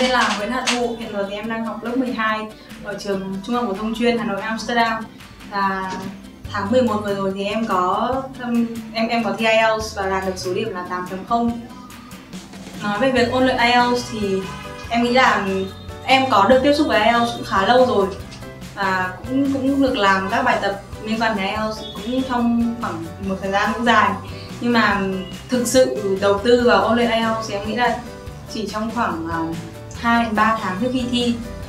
tên là Nguyễn Hà Thu, hiện giờ thì em đang học lớp 12 ở trường Trung học phổ thông chuyên Hà Nội Amsterdam. Và tháng 11 vừa rồi thì em có thi IELTS và đạt được số điểm là 8.0. Nói về việc ôn luyện IELTS thì em nghĩ là em có được tiếp xúc với IELTS cũng khá lâu rồi và cũng được làm các bài tập liên quan đến IELTS cũng trong khoảng một thời gian cũng dài. Nhưng mà thực sự đầu tư vào ôn luyện IELTS thì em nghĩ là chỉ trong khoảng 2-3 tháng trước khi thi.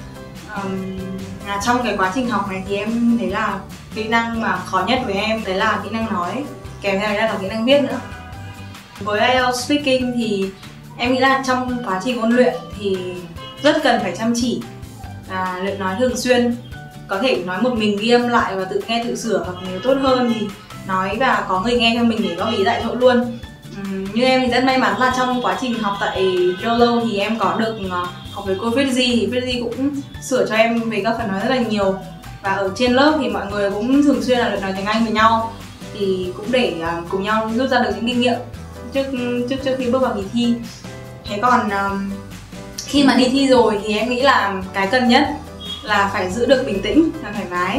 Trong cái quá trình học này thì em thấy là kỹ năng mà khó nhất với em đấy là kỹ năng nói, kèm theo đấy là kỹ năng viết nữa. Với IELTS speaking thì em nghĩ là trong quá trình ôn luyện thì rất cần phải chăm chỉ và luyện nói thường xuyên. Có thể nói một mình ghi âm lại và tự nghe tự sửa, hoặc nếu tốt hơn thì nói và có người nghe cho mình để góp ý tại chỗ luôn. Như em thì rất may mắn là trong quá trình học tại YOLO thì em có được học với cô Fritzy, thì Fritzy cũng sửa cho em về các phần nói rất là nhiều. Và ở trên lớp thì mọi người cũng thường xuyên là luyện nói tiếng Anh với nhau, thì cũng để cùng nhau rút ra được những kinh nghiệm trước khi bước vào kỳ thi. Thế còn khi mà đi thi rồi thì em nghĩ là cái cần nhất là phải giữ được bình tĩnh và thoải mái.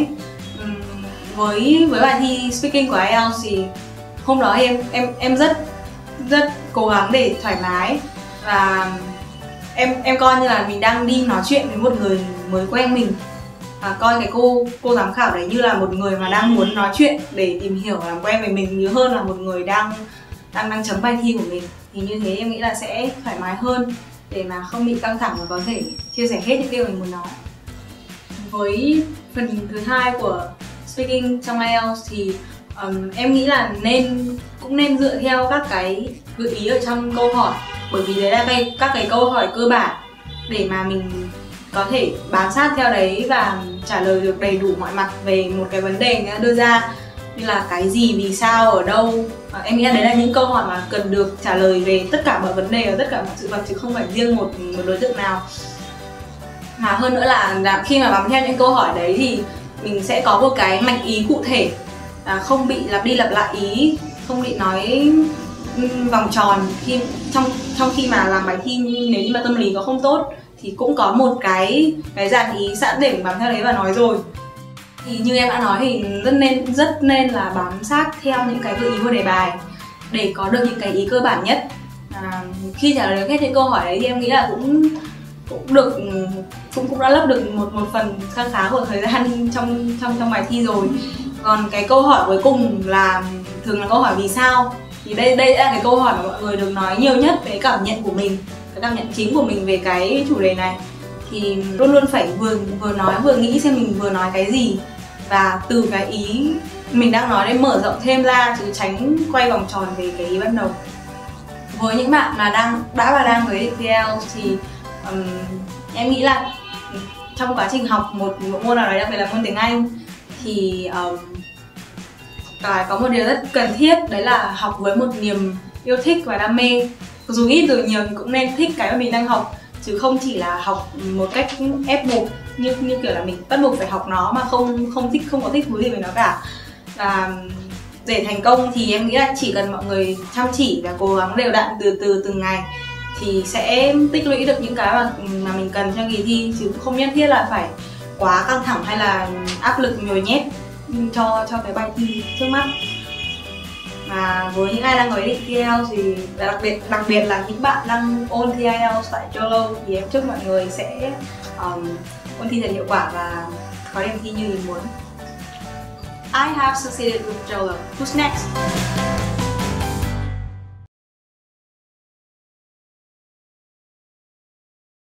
Với bài thi speaking của IELTS thì hôm đó em rất cố gắng để thoải mái, và em coi như là mình đang đi nói chuyện với một người mới quen mình, và coi cái cô giám khảo đấy như là một người mà đang muốn nói chuyện để tìm hiểu và làm quen với mình nhiều hơn là một người đang chấm bài thi của mình. Thì như thế em nghĩ là sẽ thoải mái hơn để mà không bị căng thẳng và có thể chia sẻ hết những điều mình muốn nói. Với phần thứ hai của speaking trong IELTS thì em nghĩ là cũng nên dựa theo các cái gợi ý ở trong câu hỏi, bởi vì đấy là các cái câu hỏi cơ bản để mà mình có thể bám sát theo đấy và trả lời được đầy đủ mọi mặt về một cái vấn đề người ta đưa ra, như là cái gì, vì sao, ở đâu. Em nghĩ là đấy là những câu hỏi mà cần được trả lời về tất cả mọi vấn đề và tất cả mọi sự vật, chứ không phải riêng một đối tượng nào. Mà hơn nữa là khi mà bám theo những câu hỏi đấy thì mình sẽ có một cái mạch ý cụ thể, không bị lặp đi lặp lại ý, không bị nói vòng tròn trong khi mà làm bài thi. Nếu như mà tâm lý có không tốt thì cũng có một cái dàn ý sẵn để mình bám theo đấy và nói rồi. Thì như em đã nói thì rất nên là bám sát theo những cái gợi ý của đề bài để có được những cái ý cơ bản nhất. Khi trả lời hết những câu hỏi đấy thì em nghĩ là cũng đã lấp được một phần khá của thời gian trong bài thi rồi. Còn cái câu hỏi cuối cùng là thường là câu hỏi vì sao, thì đây là cái câu hỏi mà mọi người được nói nhiều nhất về cảm nhận của mình, cái cảm nhận chính của mình về cái chủ đề này. Thì luôn luôn phải vừa nói vừa nghĩ xem mình vừa nói cái gì, và từ cái ý mình đang nói để mở rộng thêm ra, chứ tránh quay vòng tròn về cái ý ban đầu. Với những bạn mà đang với định IELTS thì em nghĩ là trong quá trình học một môn nào đấy, đặc biệt là môn tiếng Anh, thì có một điều rất cần thiết, đấy là học với một niềm yêu thích và đam mê. Dù ít dù nhiều thì cũng nên thích cái mà mình đang học, chứ không chỉ là học một cách ép buộc như kiểu là mình bắt buộc phải học nó mà không có thích thú gì với nó cả. Và để thành công thì em nghĩ là chỉ cần mọi người chăm chỉ và cố gắng đều đặn từ từng ngày thì sẽ tích lũy được những cái mà mình cần cho kỳ thi, chứ không nhất thiết là phải quá căng thẳng hay là áp lực nhồi nhét cho cái bài thi trước mắt. Và với những ai đang có ý định thi IELTS thì đặc biệt là những bạn đang ôn thi IELTS tại YOLO thì em chúc mọi người sẽ ôn thi thật hiệu quả và có điểm thi như ý muốn. I have succeeded with YOLO. Who's next?